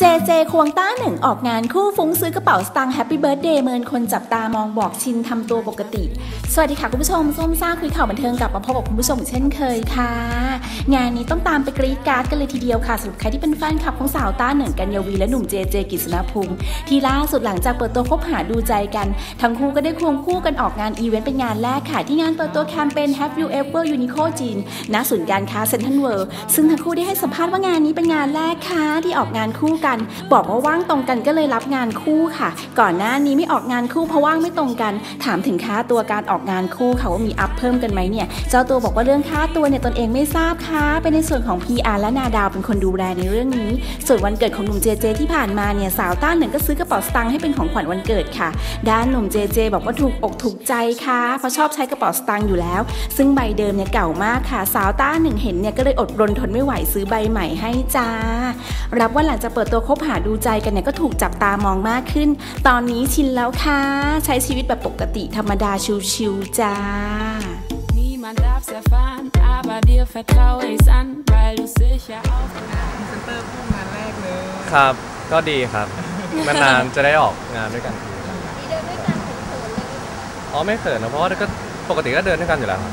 เจควงต้าหนึ่งออกงานคู่ฟุ้งซื้อกระเป๋าสตางค์แฮปปี้เบิร์ธเดย์เมินคนจับตามองบอกชินทำตัวปกติสวัสดีค่ะคุณผู้ชมส้มซ่าคุยข่าวบันเทิงกลับมาพบกับคุณผู้ชมเช่นเคยค่ะงานนี้ต้องตามไปกรี๊ดกราร์ดกันเลยทีเดียวค่ะสำหรับใครที่เป็นแฟนคลับของสาวต้าหนึ่งกัญญวีและหนุ่มเจกฤษณภูมิที่ล่าสุดหลังจากเปิดตัวคบหาดูใจกันทั้งคู่ก็ได้ควงคู่กันออกงานอีเวนต์เป็นงานแรกค่ะที่งานเปิดตัวแคมเปญ Have You Ever Uniqlo จีนณศูนย์การค้าเซ็นทรัลเวิลด์ซึ่งทั้งคู่ได้ให้สัมภาษณ์ว่างานนี้เป็นงานแรกค่ะที่ออกงานคู่กันบอกว่าว่างตรงกันก็เลยรับงานคู่ค่ะก่อนหน้านี้ไม่ออกงานคู่เพราะว่างไม่ตรงกันถามถึงค่าตัวการออกงานคู่ค่ะว่ามีอัพเพิ่มกันไหมเนี่ยเจ้าตัวบอกว่าเรื่องค่าตัวเนี่ยตนเองไม่ทราบค่ะเป็นในส่วนของ PR และนาดาวเป็นคนดูแลในเรื่องนี้ส่วนวันเกิดของหนุ่มเจที่ผ่านมาเนี่ยสาวต้าหนึ่งก็ซื้อกระเป๋าสตางค์ให้เป็นของขวัญวันเกิดค่ะด้านหนุ่มเจบอกว่าถูกอกถูกใจค่ะเพราะชอบใช้กระเป๋าสตางค์อยู่แล้วซึ่งใบเดิมเนี่ยเก่ามากค่ะสาวต้าหนึ่งเห็นเนี่ยก็เลยอดรนทนไม่ไหวซื้อใบใหม่ให้จ้ารับว่าหลังจากเปิดตัวคบหาดูใจกันเนี่ยก็ถูกจับตามองมากขึ้นตอนนี้ชินแล้วค่ะใช้ชีวิตแบบปกติธรรมดาชิวๆจ้า Niemand darf's erfahren, aber dir vertraue ich's an, weil du sicher auf เซ็นเตอร์คู่งานแรกเลยครับก็ดีครับนานๆจะได้ออกงานด้วยกันทีเดินด้วยกันเขินเลยอ๋อไม่เขินนะเพราะว่าก็ปกติก็เดินด้วยกันอยู่แล้ว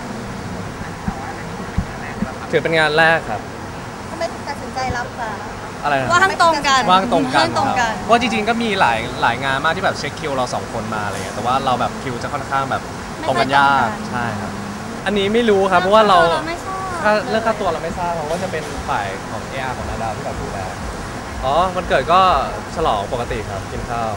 ถือเป็นงานแรกครับทำไมถึงตัดสินใจรับล่ะอะไรนะว่างตรงกันว่างตรงกันเพราะจริงๆก็มีหลายงานมากที่แบบเช็คคิวเรา2คนมาอะไรเงี้ยแต่ว่าเราแบบคิวจะค่อนข้างแบบตรงกันยากใช่ครับอันนี้ไม่รู้ครับเพราะว่าเราเรื่องค่าตัวเราไม่ทราบเพราะว่าจะเป็นฝ่ายของ AR ของนาดาวที่แบบดูแลอ๋อวันเกิดก็ฉลองปกติครับกินข้าว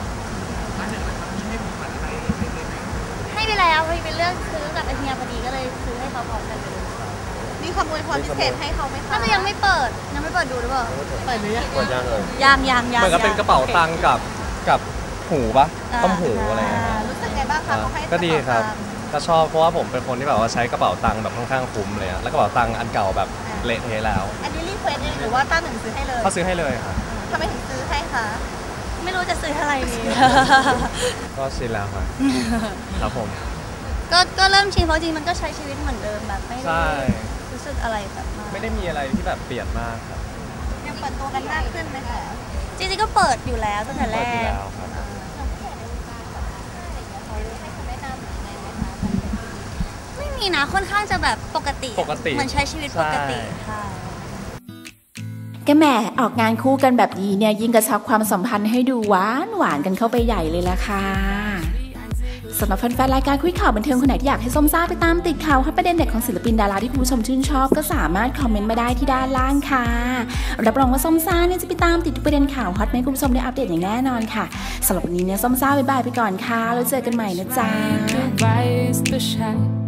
ให้ไปแล้วเป็นเรื่องซื้อกับเฮียพอดีก็เลยซื้อให้เขาพร้อมกันเลยมีคำอวยพรพิเศษให้เขาไหมคะถ้ายังไม่เปิดดูหรือเปล่าเปิดหรือยังเปิดยังเลยยังเหมือนกับเป็นกระเป๋าตังค์กับหูปะต้มหูอะไรเงี้ยรู้สึกไงบ้างคะเขาให้ก็ดีครับก็ชอบเพราะว่าผมเป็นคนที่แบบว่าใช้กระเป๋าตังค์แบบค่อนข้างคุ้มเลยแล้วกระเป๋าตังค์อันเก่าแบบเละเทะแล้วอันนี้รีเควสเองหรือว่าต้าหนึ่งซื้อให้เลยเขาซื้อให้เลยครับทำไมถึงซื้อให้คะไม่รู้จะซื้ออะไรดีก็ชินแล้วครับครับผมก็เริ่มชินเพราะจริงมันก็ใช้ชีวิตเหมือนเดิมแบบไม่ได้รู้สึกอะไรแบบไม่ได้มีอะไรที่แบบเปลี่ยนมากครับยังเปิดตัวกันมากขึ้นไหมคะจริงๆก็เปิดอยู่แล้วตั้งแต่แรกไม่มีนะค่อนข้างจะแบบปกติเหมือนใช้ชีวิตปกติค่ะก็แหมออกงานคู่กันแบบนี้เนี่ยยิ่งกระชับความสัมพันธ์ให้ดูหวานกันเข้าไปใหญ่เลยละค่ะสำหรับแฟนๆรายการคุยข่าวบันเทิงคนไหนที่อยากให้ส้มซ่าไปตามติดข่าวประเด็นเด็ดของศิลปินดาราที่คุณผู้ชมชื่นชอบก็สามารถคอมเมนต์มาได้ที่ด้านล่างค่ะรับรองว่าส้มซ่าเนี่ยจะไปตามติดทุกประเด็นข่าวฮอตให้คุณผู้ชมได้อัปเดตอย่างแน่นอนค่ะสำหรับวันนี้เนี่ยส้มซ่าบ๊ายบายไปก่อนค่ะแล้วเจอกันใหม่นะจ๊ะ